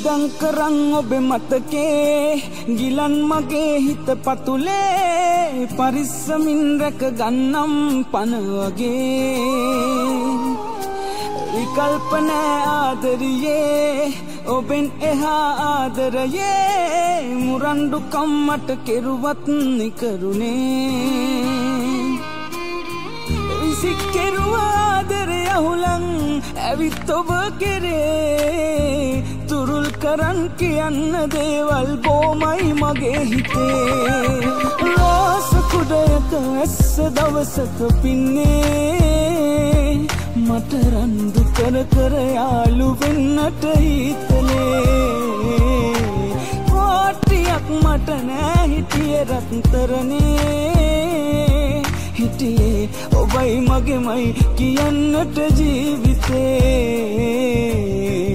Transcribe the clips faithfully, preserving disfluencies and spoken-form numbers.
වියදම් කරන් ඔබ මතකේ ගිලන් මගේ හිත පතුලේ පරිස්සමින් රැක ගන්නම් පන වගේ විකල්ප නෑ ආදරියේ ඔබෙන් එහා ආදරයේ මුරණ්ඩු කම්මට කෙරුවත් නිකරුණේ විසිකෙරුවා ආදරය අහුලන් ඇවිත් ඔබ කෙරේ තුරුල් කරන් කියන්න දේවල් බොමයි මගේ හිතේ රෝස කුඩයක ඇස්ස දවසක පින්නේ මට රණ්ඩු කර කර යාළු වෙන්නට හිතලේ කොටියක් මට නෑ හිටියේ රත්තරනේ හිටියේ ඔබයි මගේමයි කියන්නට ජීවිතේ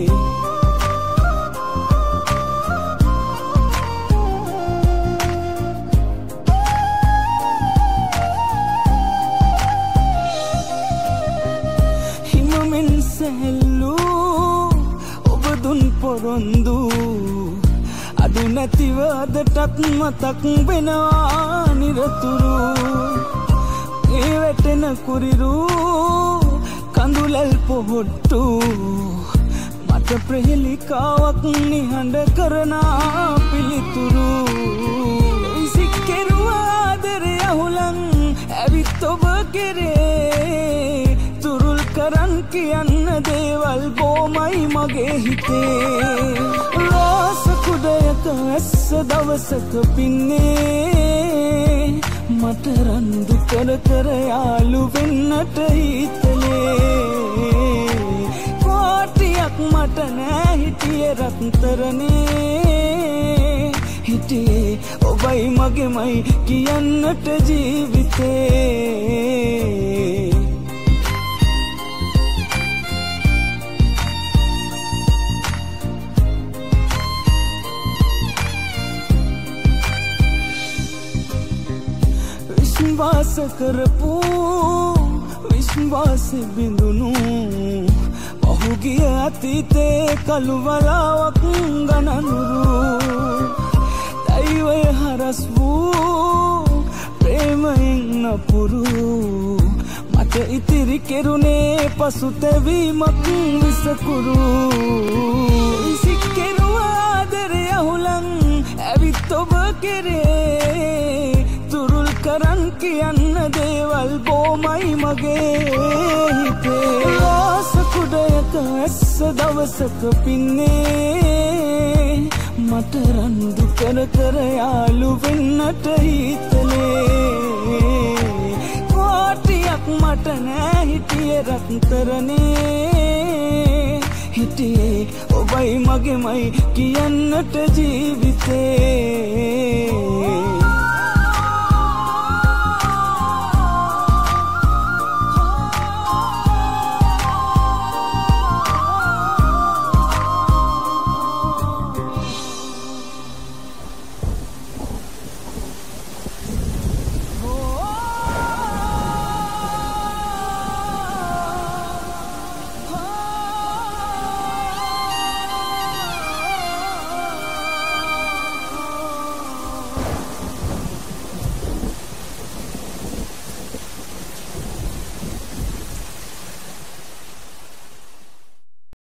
හිමමින් සැහැල්ලු ඔබ දුන් පොරොන්දු අදු නැතිව අදටත් මතක් වෙනවා නිරතුරු ඒ වැටෙන කුරිරු කඳුලල් පොහොට්ටු මට ප්‍රහෙලිකාවක් නිහඬ කරනා පිළිතුරු විසිකෙරුවා ආදරය අහුලන් ඇවිත් ඔබ කෙරේ තුරුල් කරන් කියන්න දේවල් බොමයි මගේ හිතේ රෝස කුඩයක ඇස්ස දවසක පින්නේ මට රණ්ඩු කර කර යාළු වෙන්නට හිතලේ කොටියක් මට නෑ හිටියේ රත්තරනේ හිටියේ ඔබයි මගේමයි කියන්නට ජීවිතේ විශ්වාස කරපු විශ්වාස බිඳුනු පහුගිය අතීතේ කළුවලාවක් ගණනුරු දෛවය හරස් වූ ප්‍රේමයෙන් නපුරු මට ඉතිරි කෙරුණේ පසුතැවීමක් විසකුරු විසිකෙරුවා ආදරය අහුලන් ඇවිත් ඔබ කෙරේ තුරුල් කරන් කියන්න දේවල් බොමයි මගේ හිතේ රෝස කුඩයක ඇස්ස දවසක පින්නේ මට රණ්ඩු කර කර යාළු වෙන්නට හිතලේ කොටියක් මට නෑ හිටියේ රත්තරනේ හිටියේ ඔබයි මගේමයි කියන්නට ජීවිතේ